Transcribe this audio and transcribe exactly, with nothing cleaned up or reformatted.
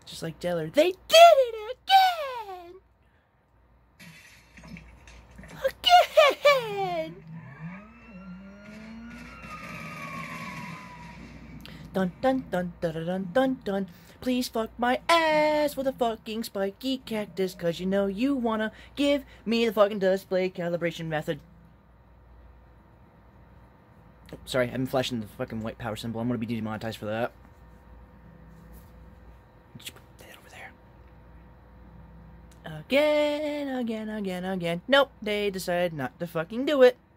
Just like Deller. They did it again! Again! Dun dun dun dun dun dun dun dun. Please fuck my ass with a fucking spiky cactus, cause you know you wanna give me the fucking display calibration method. Oh, sorry, I'm flashing the fucking white power symbol. I'm gonna be demonetized for that. Just put that over there. Again, again, again, again. Nope, they decided not to fucking do it.